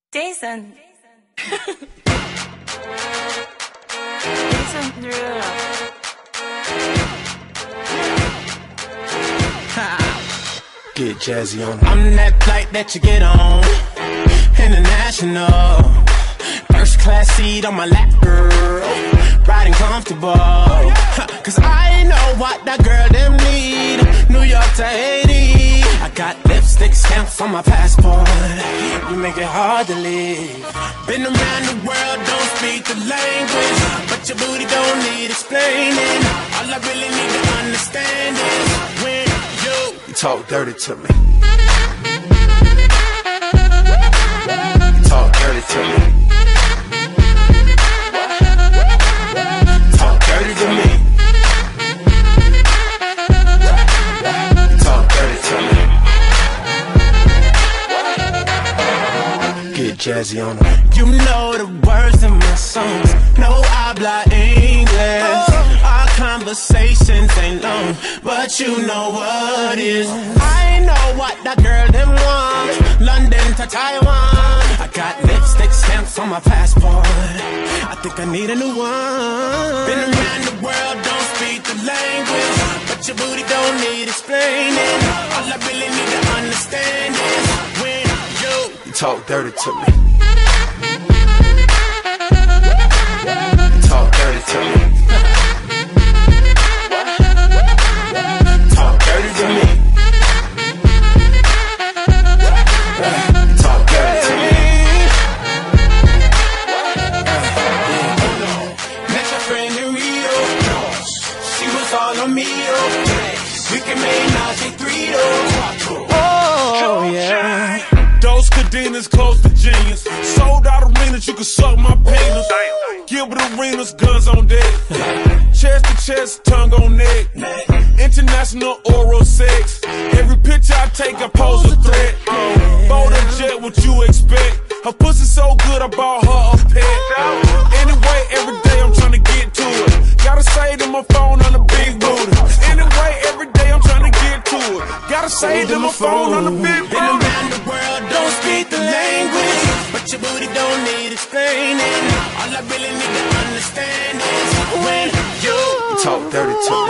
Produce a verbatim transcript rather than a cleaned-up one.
Jason. Jason Derulo. Get jazzy on. I'm that flight that you get on, international. First class seat on my lap, girl, riding comfortable. Cause I know what that girl them need. New York to Haiti, I got lipstick stamps on my passport. You make it hard to leave. Been around the world, don't speak the language, but your booty don't need explaining. All I really need to understand is when you, you talk dirty to me. You talk dirty to me. Talk dirty to me. You talk dirty to me. Get jazzy on them. You know the words in my songs. No habla English. Our conversations ain't long, but you know what is. I know what that girl them want. London to Taiwan. I got lipstick stamps on my passport. I think I need a new one. Been around the world, don't speak the language, but your booty don't need explaining. All I really need to understand is when you, you talk dirty to me. You talk dirty to me. Talk dirty to me. Talk dirty to me. Met your friend in Rio. She was all on me. We can make Najee three though. Oh yeah. Those cadenas close to genius. Sold out arenas, you can suck my penis. Gilbert Arenas, guns on deck. Chest to chest, tongue on neck. International oral sex. Every picture I take, I pose a threat. Bold and jet, what you expect? Her pussy so good, I bought her a pet. Anyway, every day I'm trying to get to it. Gotta save to my phone on the big booty. Anyway, every day I'm trying to get to it. Gotta save to my phone on the big booty. Been around the world, don't speak the language, but your booty don't need explaining. All I really need to understand is when you, you talk dirty to me.